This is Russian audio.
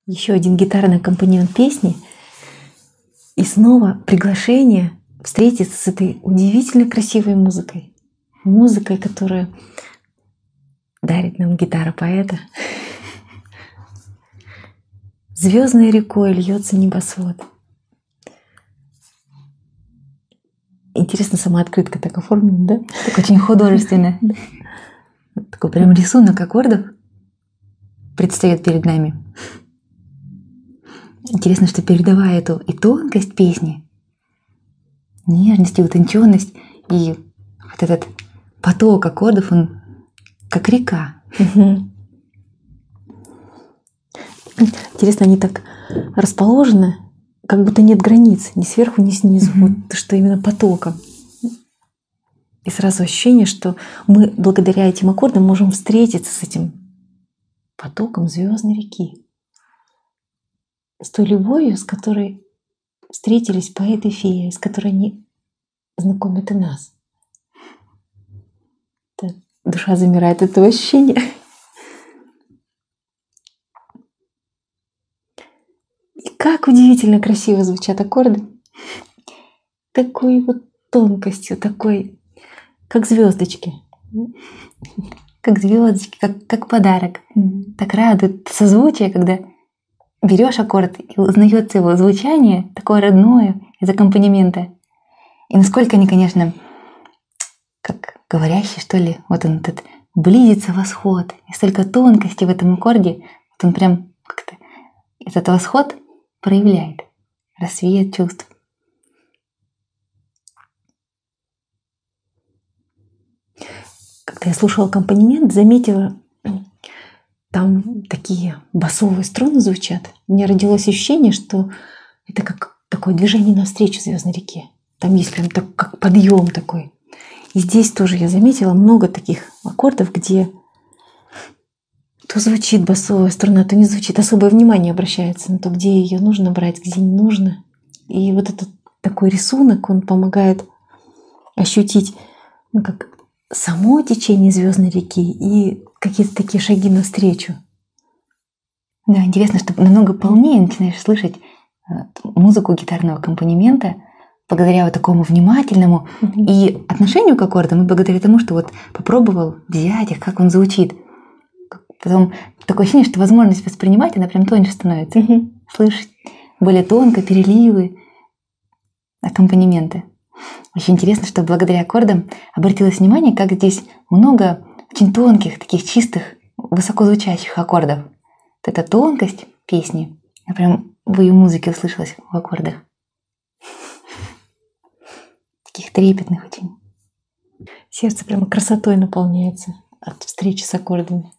Еще один гитарный аккомпанемент песни. И снова приглашение встретиться с этой удивительно красивой музыкой. Музыкой, которая дарит нам гитара поэта. Звездной рекой льется небосвод. Интересно, сама открытка так оформлена, да? Так очень художественно. Такой прям рисунок аккордов предстает перед нами. Интересно, что передавая эту и тонкость песни, нежность и утонченность, и вот этот поток аккордов, он как река. Интересно, они так расположены, как будто нет границ, ни сверху, ни снизу. Вот что именно потоком. И сразу ощущение, что мы благодаря этим аккордам можем встретиться с этим потоком звездной реки. С той любовью, с которой встретились поэт и фея, с которой они знакомят и нас. Душа замирает от этого ощущения. И как удивительно красиво звучат аккорды. Такой вот тонкостью, такой, как звездочки. Как звездочки, как подарок. Так радует созвучие, когда берешь аккорд и узнается его звучание, такое родное, из аккомпанемента. И насколько они, конечно, как говорящие, что ли, вот он этот близится восход. И столько тонкости в этом аккорде, вот он прям как-то этот восход проявляет, рассвет чувств. Когда я слушала аккомпанемент, заметила, там такие басовые струны звучат. У меня родилось ощущение, что это как такое движение навстречу звездной реке. Там есть прям так, как подъем такой. И здесь тоже я заметила много таких аккордов, где то звучит басовая струна, то не звучит. Особое внимание обращается на то, где ее нужно брать, где не нужно. И вот этот такой рисунок, он помогает ощутить, ну, как само течение звездной реки и какие-то такие шаги навстречу. Да, интересно, что намного полнее начинаешь слышать музыку гитарного аккомпанемента благодаря вот такому внимательному и отношению к аккордам, и благодаря тому, что вот попробовал взять их, как он звучит. Потом такое ощущение, что возможность воспринимать, она прям тоньше становится. Слышать более тонко переливы, аккомпанементы. Очень интересно, что благодаря аккордам обратилось внимание, как здесь много очень тонких, таких чистых, высокозвучащих аккордов. Вот эта тонкость песни, я прям в ее музыке услышалась в аккордах. Таких трепетных очень. Сердце прямо красотой наполняется от встречи с аккордами.